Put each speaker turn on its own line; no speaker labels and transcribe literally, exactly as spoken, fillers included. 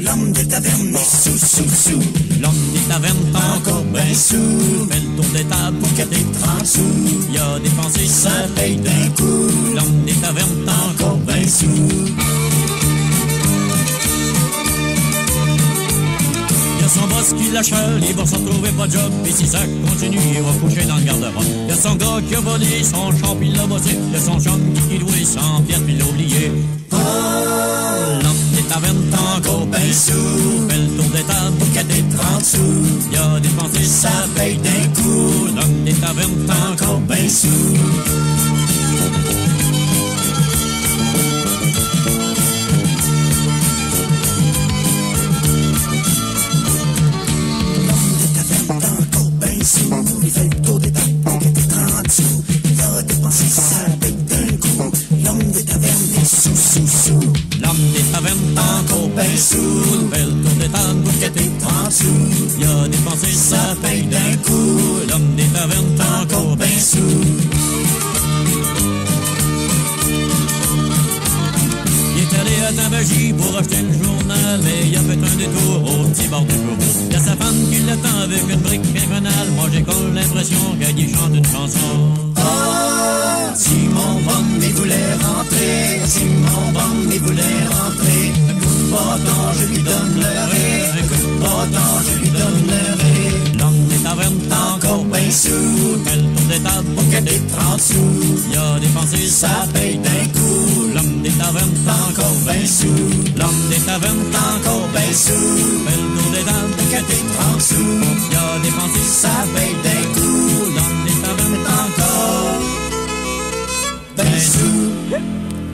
L'homme des tavernes est sous, sous, sous.
L'homme des tavernes
Encore ben sous.
fait le tour des tables
Pour qu'elle ait trente sous.
Il a dépensé
Ça
sa
paye d'un coup.
L'homme des tavernes
Encore ben sous.
Il y a son boss qui lâche, il va s'en trouver pas de job. Et si ça continue, il va coucher dans le garde-robe. Il y a son gars qui a volé son champ puis l'a bossé. Il y a son chum qui louait cent pierres puis l'a oublié.
Oh,
L'homme des tavernes
encore ben sous.
fait le tour des tables
Pour qu'elle ait trente sous.
Il a dépensé sa
Ça paye d'un coup.
L'homme des tavernes
Encore ben sous. Il fait le tour des tables pour qu'elle ait trente sous. Il a dépensé sa paye d'un coup. L'homme des tavernes est sous, sous, sous.
L'homme des tavernes
Encore ben sous.
fait le tour des tables
Pour qu'elle ait trente sous.
Il a dépensé
Ça
sa
paye d'un coup.
L'homme des tavernes
Encore ben sous.
Il est allé à Tabagie pour acheter le journal, mais il a fait un détour au petit bord du bureau. Il y a sa femme qui l'attend avec une brique infernale. Moi j'ai comme l'impression qu'elle y chante une chanson.
Oh, si mon bon il voulait rentrer, si mon bon il voulait rentrer, un coup de bâton, je lui donne le ré, un coup de bâton, je lui donne le ré.
L'homme des tavernes
Encore ben sous.
fait le tour des tables
Pour qu'elle ait trente sous.
Il a dépensé sa
Ça paye d'un coup.
L'homme des tavernes
Encore ben sous.
L'homme des tavernes
Encore ben sous.
fait le tour des tables
Pour qu'elle ait trente sous.
Il a dépensé sa
Ça paye d'un coup.
L'homme des tavernes
Encore ben sous.